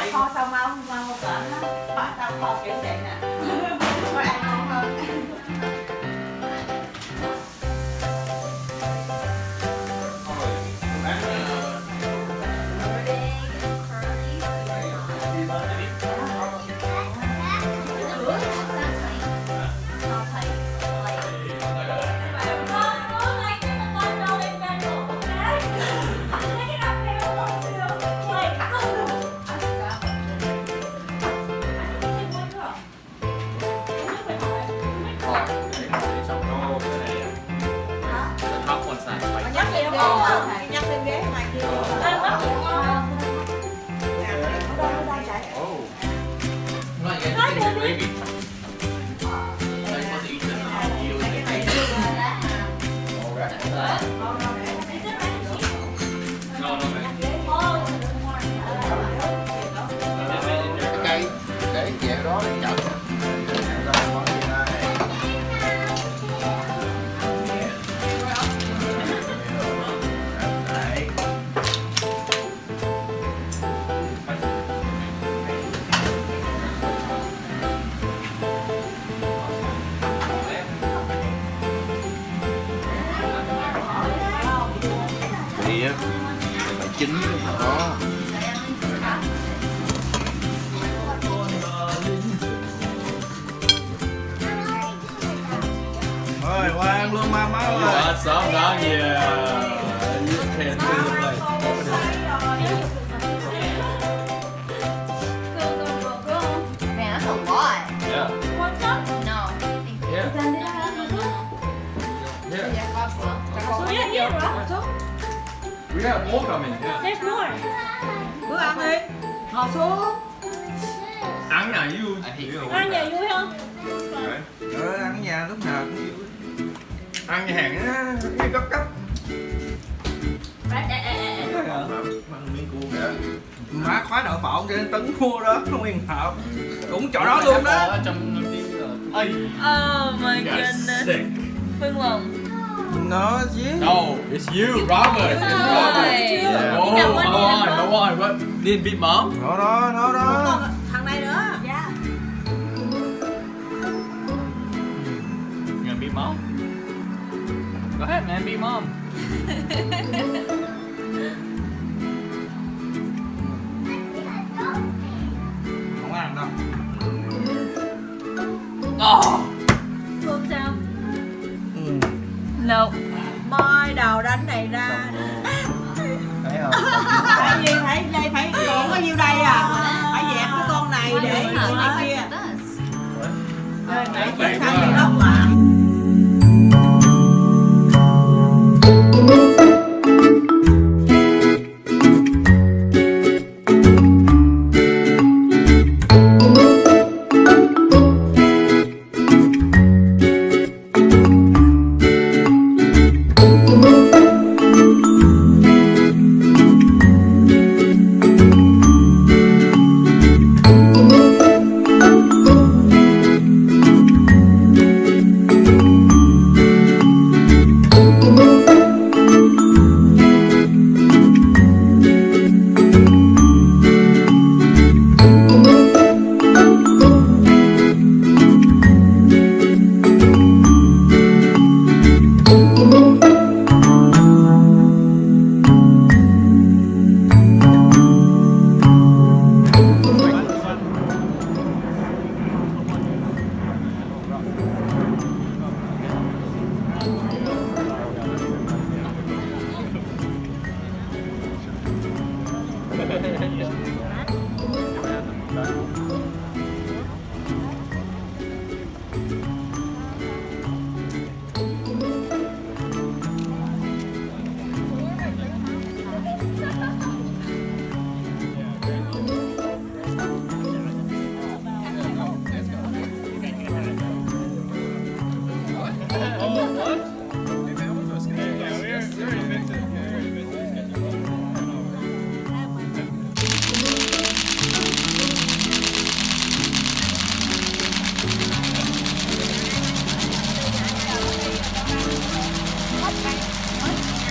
kho sao mau một cỡ đó. Tao kho kiểu vậy nè. Coi ăn ngon hơn. Nhắc lên ghế ngoài kia. Cây để về đó chậm. Phải chín đó. Rồi qua ăn luôn má ơi. Sớm đó yeah. Man, that's a lot. Yeah. What's up? No. Yeah. We got more coming. Yeah. There's more. Bữa ăn đi. Ngồi xuống. Ăn nhà vui. Ăn nhà vui không? Ăn ở nhà lúc nào cũng vui. Ăn nhà hàng á, cái cấp. Ăn miếng cua kìa. Má khóa đậu phộng cho nên Tấn mua đó, nguyên hộp. Cũng chỗ đó luôn đó. Oh my goodness. Phương Long. Nó gì? No, it's you, Robert. It's Robert. Yeah. Oh, no one. What? Didn't beat mom? Nó đó. Thằng này nữa. Dạ. You gonna beat mom? Go ahead, man. Beat mom. Không ăn đâu. Oh. Phương sao? No. Moi đầu đánh này ra. Thấy không? Phải gì phải còn có nhiêu đây à? Phải dẹp cái con này để con kia. Rồi để chuyển sang thì đâu mà.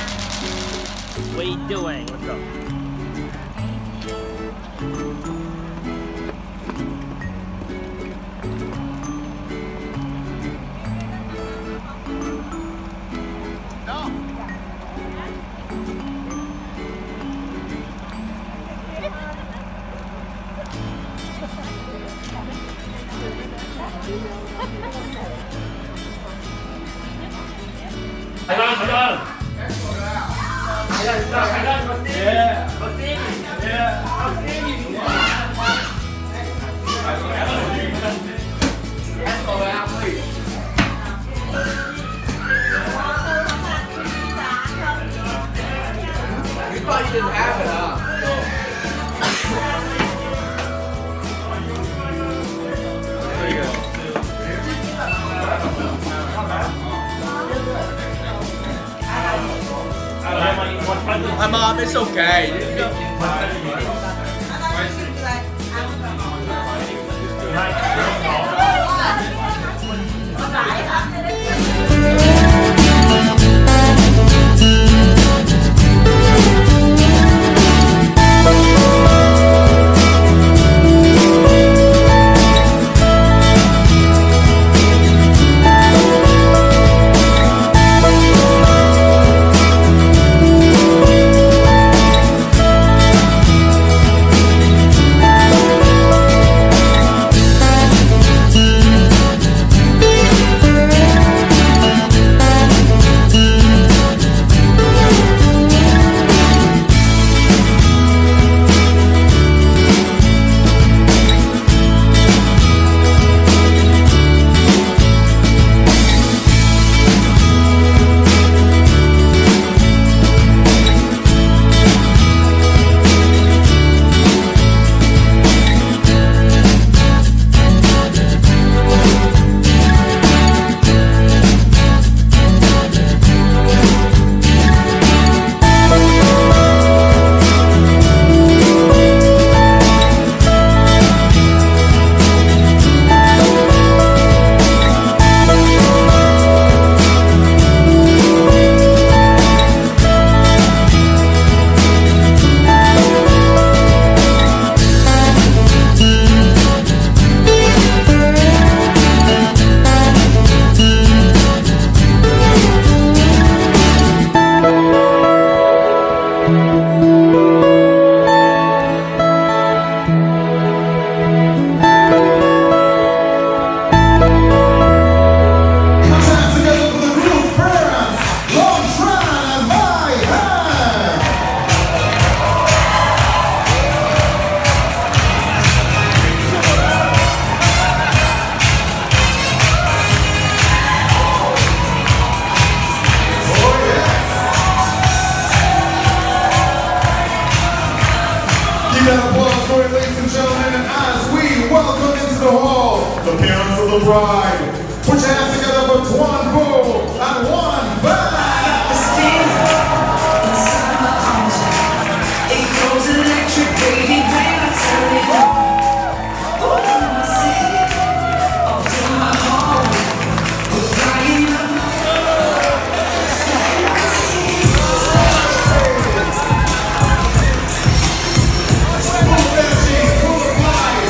What are you doing? What's up? You thought you didn't have it, huh? There you go. Mom, it's okay. The parents of the bride, put your hands together for Tuan Fu and One Band. It goes electric, baby, when I tell you. Off to my home, we're flying up. Full energy, full of life.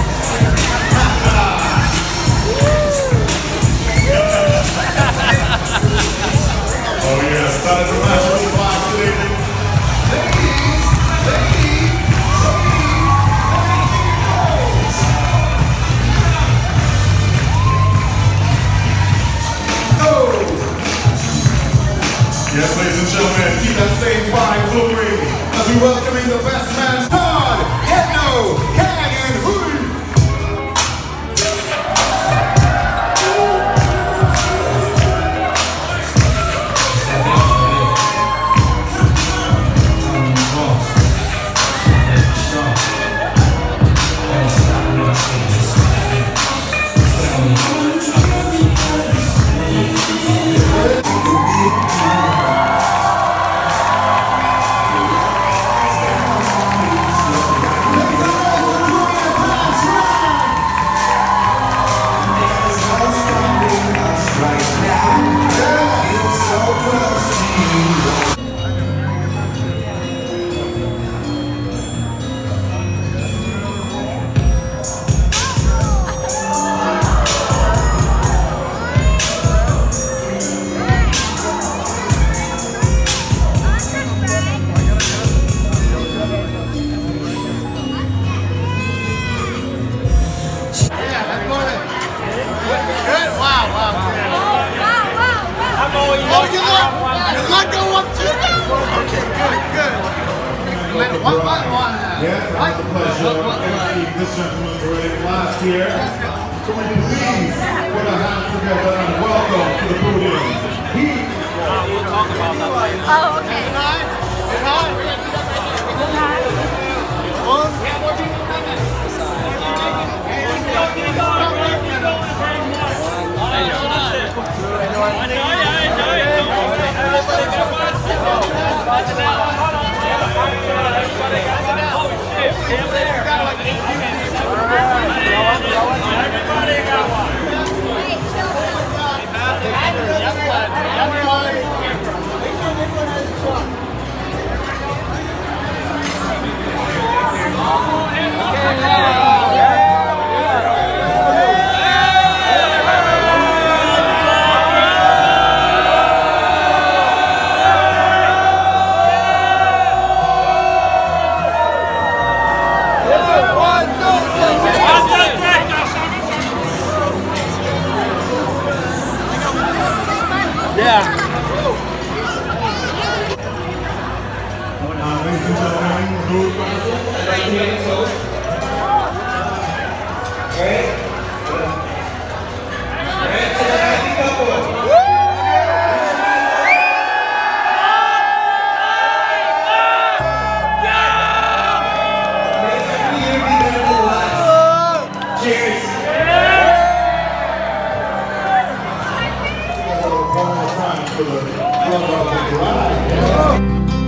Oh yes, that is a magical vibe today. Yes, ladies and gentlemen, keep that same vibe flowing as we welcoming the best man, Todd, Edno, Kang, and Hui. Yes, I have the pleasure of emceeing this gentleman's wedding last year. So we can please put our hands together and welcome to the podium. We'll talk about that later. Oh, okay. Ladies and gentlemen, those cheers. One more time for the brother of the bride.